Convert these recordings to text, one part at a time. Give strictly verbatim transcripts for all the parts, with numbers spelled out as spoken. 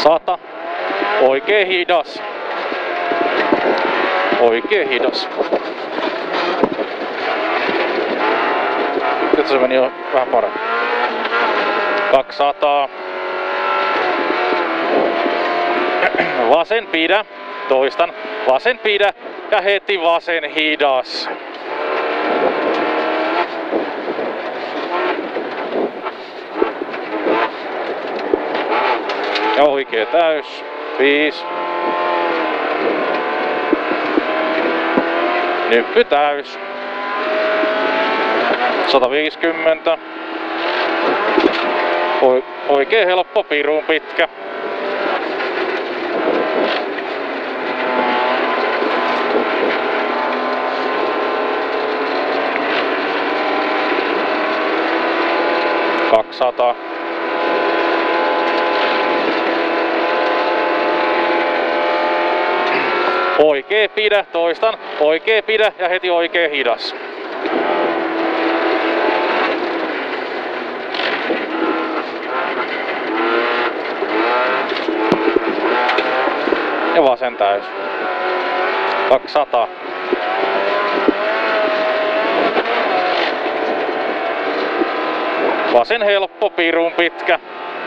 Sata. Oikee hidas. Oikee hidas. Nyt se meni jo vähän paremmin. kaksisataa. Vasen pidä. Toistan. Vasen pidä. Ja heti vasen hidas. Ja oikee täys. Viis. Nyppy täys. sata viisikymmentä. Oikee helppo, pirun pitkä. kaksisataa. Oikee pidä, toistan. Oikee pidä ja heti oikee hidas. Ja vasen täys. kaksisataa. Vasen helppo, pirun pitkä.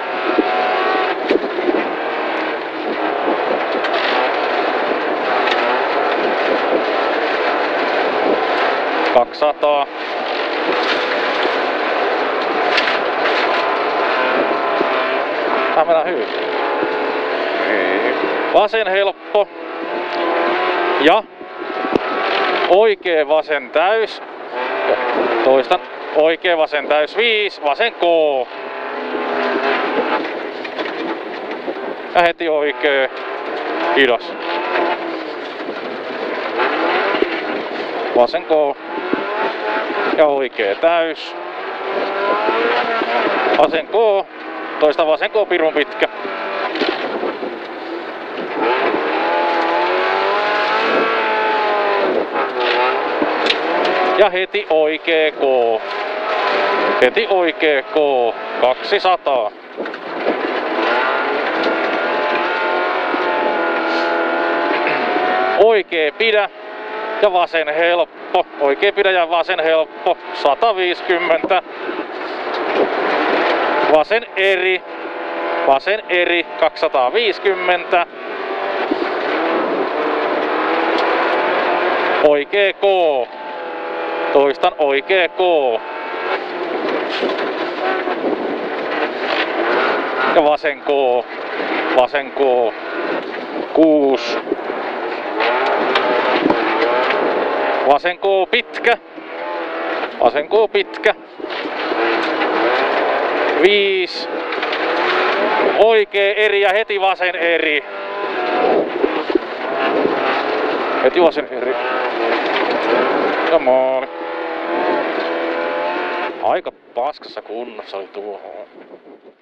kaksisataa. Tää mennään hyvin. Vasen helppo. Ja oikee vasen täys. Toistan. Oikee vasen täys viis. Vasen K. Ja heti oikee hidas. Vasen K. Ja oikee täys. Vasen K. Toista vasen K, pirun pitkä. Ja heti oikee K. Heti oikee K. kaksisataa. Oikee pidä ja vasen helppo. Oikee pidä ja vasen helppo. sata viisikymmentä. Vasen eri. Vasen eri. kaksisataaviisikymmentä. Oikee K. Toistan, oikee K. Ja vasen K. Vasen K. kuusi. Vasen K pitkä. Vasen K pitkä. viisi. Oikee eri ja heti vasen eri. Heti vasen eri. Ja maali. Aika paskassa kunnossa oli tuohon.